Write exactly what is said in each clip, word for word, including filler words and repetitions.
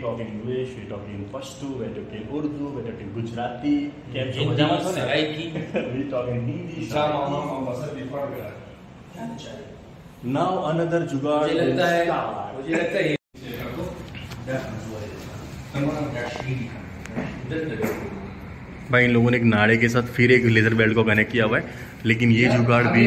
talk in English, we talk in Pashto, we talk in Urdu, we talk in Gujarati. Hindi, Saraiki. We talk in Hindi. Saraiki. Now another जुगाड़ मुझे लगता है मुझे लगता है भाई इन लोगों ने एक नाड़े के साथ फिर एक लेजर बेल्ट को कनेक्ट किया हुआ है, लेकिन ये जुगाड़ भी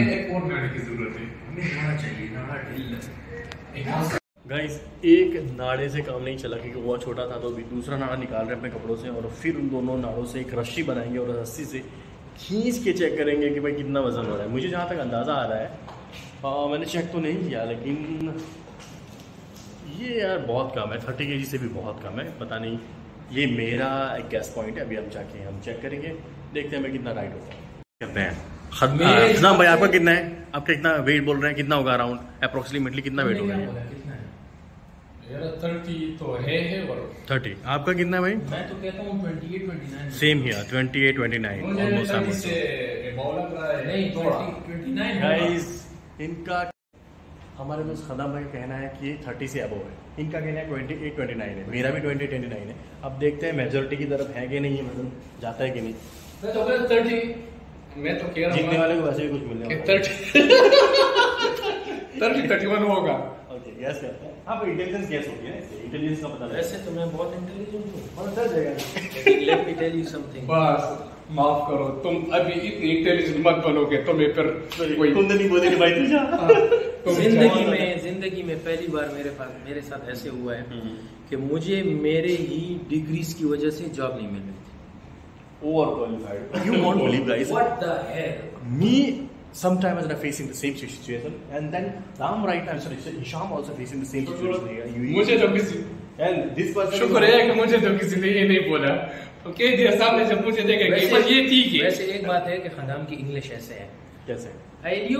गाइस एक नाड़े से काम नहीं चला क्योंकि वो छोटा था, तो अभी दूसरा नाड़ा निकाल रहे हैं अपने कपड़ों से और फिर उन दोनों नाड़ों से एक रस्सी बनाएंगे और रस्सी से खींच के चेक करेंगे कि भाई कितना वजन हो रहा है। मुझे जहाँ तक अंदाज़ा आ रहा है, आ, मैंने चेक तो नहीं किया, लेकिन ये यार बहुत कम है, थर्टी के जी से भी बहुत कम है। पता नहीं, ये मेरा एक गैस पॉइंट है, अभी हम जाके हम चेक करेंगे, देखते हैं मैं कितना राइट होता है। कहते हैं खदनाम भाई आपका कितना है, आपका कितना वेट बोल रहे हैं, कितना होगा अराउंड अप्रोक्सीमेटली कितना वेट होगा? थर्टी तो है है और थर्टी। आपका कितना है भाई? मैं तो कहता हूँ twenty eight twenty nine. Same here twenty eight twenty nine almost. नहीं ट्वेंटी नाइन गाइस इनका हमारे दोस्त खदाम भाई का कहना है कि थर्टी से अबव है, इनका कहना है ट्वेंटी एट ट्वेंटी नाइन है, मेरा भी ट्वेंटी ट्वेंटी नाइन है। अब देखते हैं मेजोरिटी की तरफ है कि नहीं, मतलब जाता है कि नहीं। मैं तो कहता थर्टी, मैं तो कह रहा हूँ जीतने वाले को वैसे भी कुछ मिलने वाला है। थर्टी थर्टी थर्टी वन होगा। ओके गैस करते हैं। हाँ भाई इंटेलिजेंस गैस होती है, इंटेलिजेंस का पता वैसे तो मैं बहुत इंटेलिजेंट हूँ। Let me tell you something. बस माफ करो, तुम अभी इतनी इंटेलिजेंट मत बनोगे, तुम्हें फिर कोई कुंदनी बोलेगी भाई तुझे। जिंदगी में जिंदगी में पहली बार मेरे पास मेरे साथ ऐसे हुआ है कि मुझे मेरे ही डिग्रीज की वजह से जॉब नहीं मिल रही थी। Over qualified. You won't believe guys. What the hell? Me sometimes I'm facing the same situation, and then Ram right now, sorry, Hisham also facing the same situation. मुझे तो किसी and this person शुक्र है कि मुझे तो किसी ने ये नहीं बोला। ओके दिया सामने जब मुझे देखा कि बस ये ठीक है। वैसे एक बात है कि खदाम की इंग्लिश ऐसे है। कैसे? I you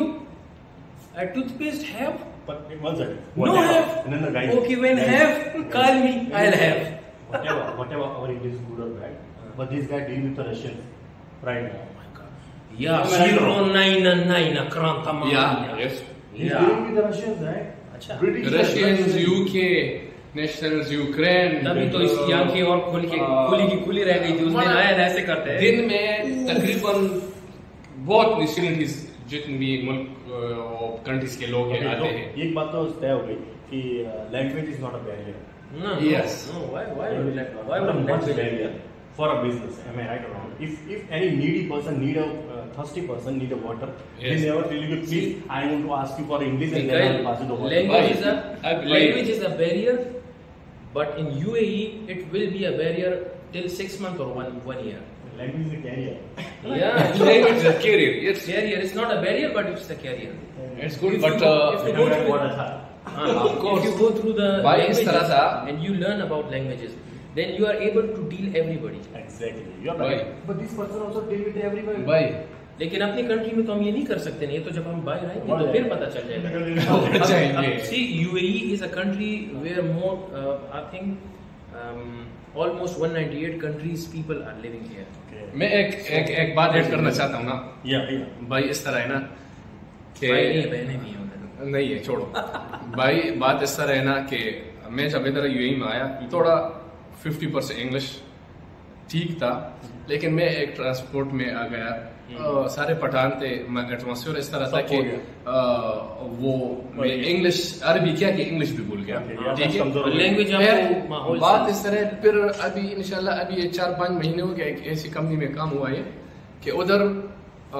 a toothpaste have? But one second. No have. No no guys. Okay when have call me I'll have. Whatever whatever our English is good or bad, but this guy deal with the Russians right now. Yeah, zero nine nine akram tamam. Yeah, yes. He's dealing with the Russians, right? अच्छा। British Russians, U K, nationals, Ukraine. तभी तो इसकी आंखें और खुल के खुली की खुली रह गई थी। उस दिन आया ऐसे करते हैं। दिन में तकरीबन बहुत नेशनलिटीज जितनी भी मुल्क कंट्रीज के लोग Okay, आते तो हैं। एक बात तो तय हो गई कि language is not a barrier. No, Yes. No, why why would Language like is why not would a much language barrier for a business. Am I right or wrong? If if any needy person need a uh, thirsty person need a water, they Yes. never tell you, please, I want to ask you for English and then I'll pass you the water. Language is a I believe- language is a barrier, but in U A E it will be a barrier till six months or one one year. Language is a carrier. Yeah, Language is a career. It's carrier. It's not a barrier, but it's the carrier. it's good, If but you go- uh, if you go through What it- था? हाँ, Of course. if you go through the Why is languages तरह सा? and you learn about languages, then you are able to deal everybody. Exactly. You are Why? right. But this person also deal with everybody. भाई लेकिन अपनी country में तो हम ये नहीं कर सकते नहीं, तो जब हम बाहर आएंगे तो फिर पता चल जाएगा। जाएंगे। See, U A E is a country where more, uh, I think, um, almost one hundred ninety-eight countries people are living here. Okay. मैं एक एक एक बात ऐड करना चाहता हूँ ना Yeah, yeah. भाई, इस तरह है ना कि भाई नहीं है, बहनें भी हैं उधर। नहीं है, छोड़ो भाई। बात इस तरह है ना कि मैं जब इधर यूएई में आया थोड़ा फिफ्टी परसेंट इंग्लिश ठीक था, लेकिन मैं एक ट्रांसपोर्ट में आ गया, आ, सारे पठान थे, एटमोसफियर इस तरह था कि आ, वो मैं इंग्लिश अरबी क्या कि इंग्लिश भी भूल गया। Okay, yeah, ठीक है, कमजोर हो गया। लैंग्वेज फिर आपको माहौल बात से- इस तरह, फिर अभी इंशाल्लाह अभी ये चार पाँच महीने हो गया, एक ऐसी कंपनी में काम हुआ है कि उधर आ,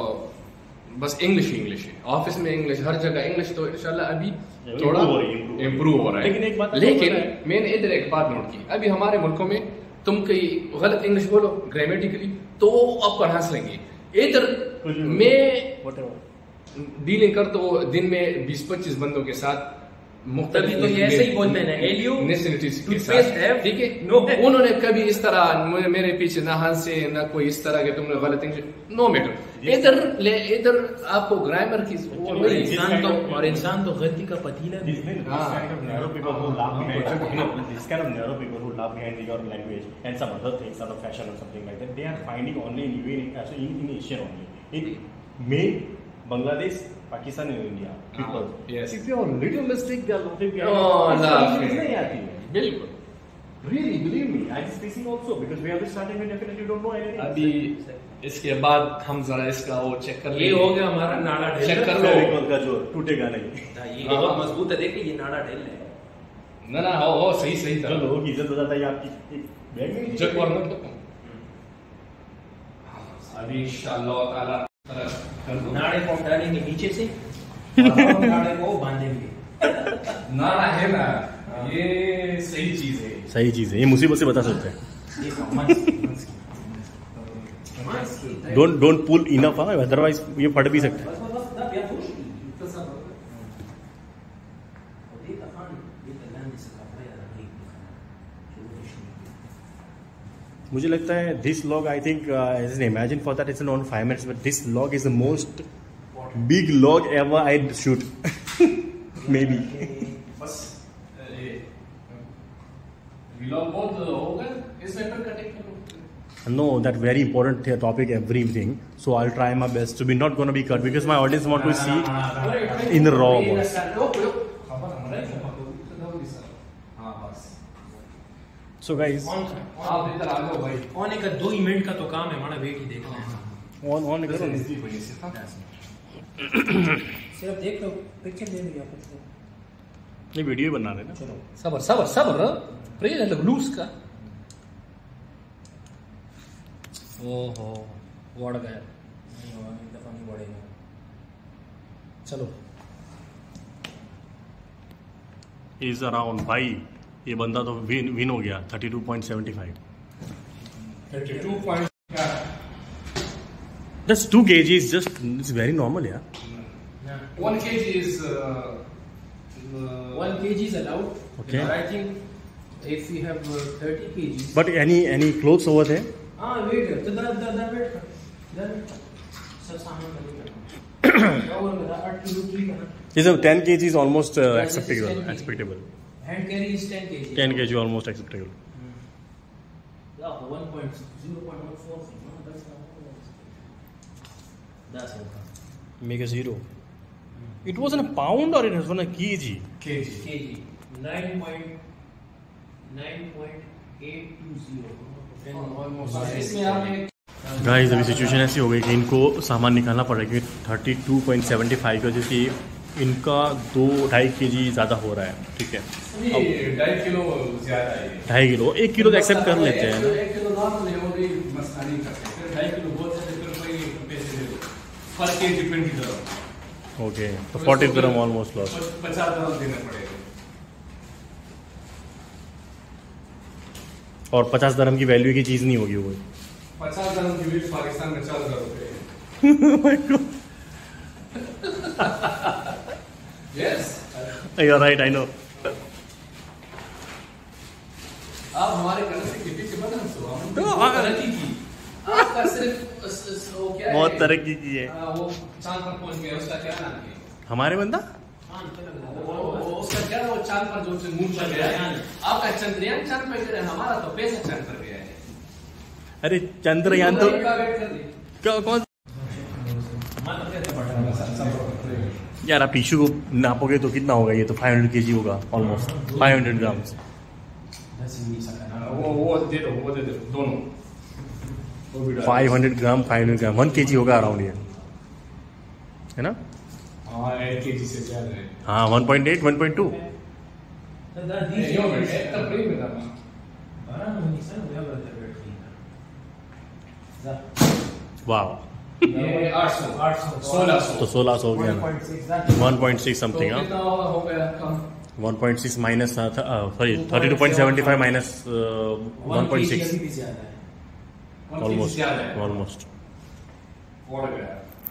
बस इंग्लिश ही इंग्लिश है, ऑफिस में इंग्लिश, हर जगह इंग्लिश, तो इंशाल्लाह अभी थोड़ा Improve हो रही है, improve। इम्प्रूव हो रहा है। लेकिन एक बात आपको लेकिन पता है? मैंने इधर एक बात नोट की, अभी हमारे मुल्कों में तुम कहीं गलत इंग्लिश बोलो ग्रामेटिकली तो वो आपको हंस लेंगे। इधर कुछ भी- मैं Whatever. डीलिंग कर तो दिन में बीस पच्चीस बंदों के साथ तभी तो ये ऐसे ही बोलते हैं ना, Elio, नेशनलिटीज के toothpaste साथ, have? ठीक है। No have। उन्होंने कभी इस तरह मुझे- मेरे पीछे ना हंसे ना कोई इस तरह के तुमने गलत इंग्लिश, नो मैटर। इधर ले इधर आपको ग्रामर की वो और नहीं, इंसान तो और इंसान तो गलती का पतीला भी This, this Ah. kind of narrow people who laugh behind you know, this kind of narrow people who laugh behind your language and some other things, sort of fashion or something like that, they are finding only in U A E, also in, in Asia only. In main Bangladesh, Pakistan and India. People. yes. If you are little mistake, they are laughing behind Oh, you. laughing. नहीं आती है। बिल्कुल Really, believe me, I is facing also because we have been starting we definitely don't know anything. अभी इसके बाद हम जरा इसका वो चेक कर ये हो गया हमारा नाड़ा ढेल। चेक कर लो फेविकॉल का जो टूटेगा नहीं। ये बहुत मजबूत है, देखिए ये नाड़ा ढेल है। ना ना हो हो सही सही था। लोगों की इज्जत बताता है आपकी बैग में चेक कर मत लो। अभी इंशाअल्लाह ताला नाड़े को डालेंगे नीचे से और हम नाड़े को बांधेंगे। नाड़ा है ना, ये सही चीज है। सही चीज है, ये मुसीबत से बता सकते हैं। Don't don't pull enough, otherwise ये फट भी सकता है। मुझे लगता है this log I think as an imagine for that it's non five minutes but this log is the most big log ever I shoot maybe. बस vlog बहुत हो गया इसमें पर कटिंग करो। No, that very important topic, everything. So I'll try my best to be not going to be cut because my audience want to see in the raw. So guys, आप इधर आ जाओ भाई। आने का दो ही मिनट का तो काम है, हमारा वेट ही देखना है। on on करो। सिर्फ देख लो, पिक्चर ले लिया आपको। ये वीडियो बना रहे हैं ना। चलो सबर सबर सबर प्रेज है लूज का। ओहो बढ़ गया। नहीं होगा, एक दफा नहीं बढ़ेगा। चलो इज अराउंड भाई, ये बंदा तो विन विन हो गया thirty two point seventy five. Thirty two point Just two kg is just it's very normal, yeah. one kg is uh, one kg is allowed. Okay. But I think if we have uh, thirty kgs. But any any clothes over there? हाँ weight है, तो दर दर दर wait कर, दर सब सामान करेंगे। और मेरा आठ किलो ठीक है ना? Is a ten kg is almost uh, Yeah, acceptable. this is ten kg. Acceptable. Hand carry is ten kg. ten kg almost acceptable. Yeah, one point zero point one four. That's not. That's okay. Make a zero. It wasn't a pound or it was a kg. kg kg nine point nine point eight two zero. इसमें आपने guys अभी situation ऐसी हो गई कि इनको सामान निकालना पड़ेगा thirty two point seventy five का, जैसे इनका दो ढाई के जी ज़्यादा हो रहा है। ठीक है, ढाई किलो ज्यादा है। ढाई किलो एक किलो तो एक्सेप्ट कर लेते हैं ना। एक किलो नॉर्मल है, वो भी मसला नहीं करते। फिर ढाई किलो बहुत से फिर कोई पैसे दे दो पर केजी ट्वेंटी दरम। ओके, तो फोर्टी दरम ऑलमोस्ट लॉस। पचास दरम देना पड़ेगा। और पचास दरम की वैल्यू की चीज़ नहीं होगी वो। पचास दरम की भी पाकिस्तान में चार हजार रुपए है। Yes. You're right, I know. आप हमारे घर से कितनी के बदन सो हम तो, बहुत तरक्की की। आपका सिर्फ उस- उस- वो क्या है? बहुत तरक्की की है। हाँ, वो चांद पर पहुंच गया, उसका क्या नाम है? हमारे बंदा वो- वो- उसका क्या वो चांद पर जो से मून पर गया है। आपका चंद्रयान चांद पर गया है, हमारा तो पैसा चांद पर गया है। अरे चंद्रयान तो का वेट कर ली। क्या कौन यार, आप टिश्यू को नापोगे तो कितना होगा? ये तो फाइव हंड्रेड केजी होगा ऑलमोस्ट, फाइव हंड्रेड ग्राम्स। वो वो दे दो, वो दे दो दोनों। वो भी डाल। Five hundred gram five hundred gram one KG होगा अराउंड ये, है ना? हाँ, एक केजी से ज्यादा है। हाँ, one point eight one point two. नहीं, हो गया, एक तक प्रेम में था। वाह, ये आठ सौ आठ सौ सोलह सौ तो सोलह सौ हो गया ना। वन पॉइंट सिक्स तो समथिंग। हाँ, कितना हो गया कम? One point six minus sorry thirty two point seventy five minus one point six almost almost. बढ़ गया।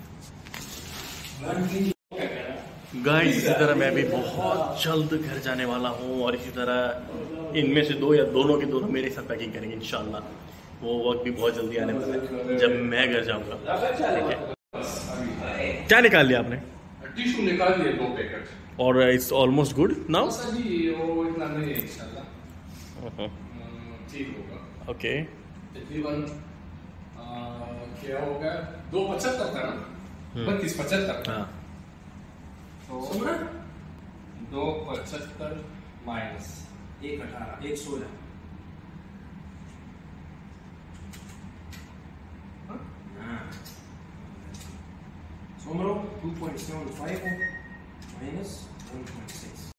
गाइस इसी तरह मैं भी बहुत जल्द घर जाने वाला हूँ और इसी तरह इनमें से दो या दोनों के दोनों मेरे साथ पैकिंग करेंगे इंशाल्लाह। वो वक्त भी बहुत जल्दी आने वाला है जब मैं घर जाऊंगा। ठीक है, क्या निकाल लिया आपने? टिश्यू निकाल दिए दो पैकेट। और it's almost good now. Sir ji वो इतना नहीं है इंशाल्लाह। ठीक होगा। ओके, तकरीबन क्या हो गया? दो पचहत्तर था ना? बत्तीस पचहत्तर। हाँ, तो दो पचहत्तर माइनस एक अठारह एक सोलह Numero two point seven five minus one point six.